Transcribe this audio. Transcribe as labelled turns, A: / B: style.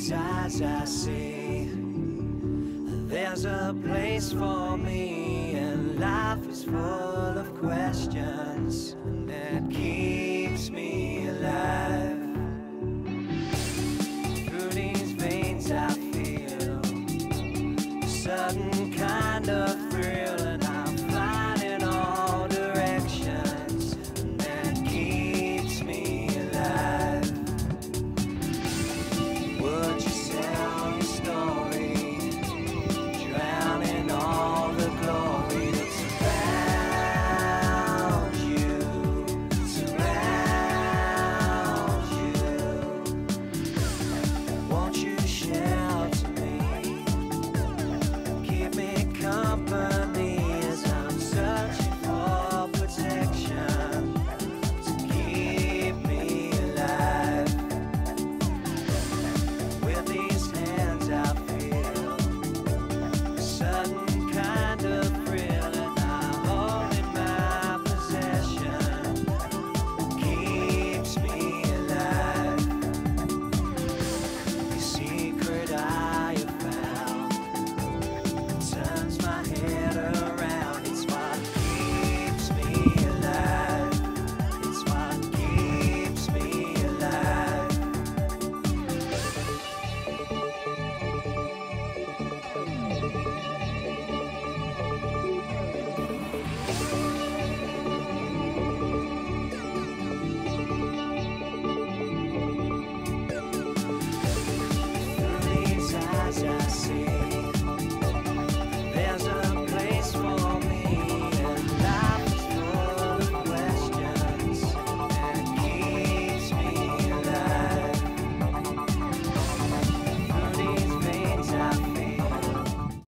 A: these eyes I see, there's a place for me, and life is full of questions that keeps me alive. Through these veins I feel a sudden kind of thrill, and I'm flying in all directions, and that keeps me alive. Would you sell your story, drowning all the glory that's around you, surround you? Won't you shelter me, keep me company as I'm searching for protection to keep me alive? With these hands I feel a sudden kind of thrill, and I hold in my possession keeps me alive. The secret I have found turns my head around. It's what keeps me alive. It's what keeps me alive. Through these eyes I see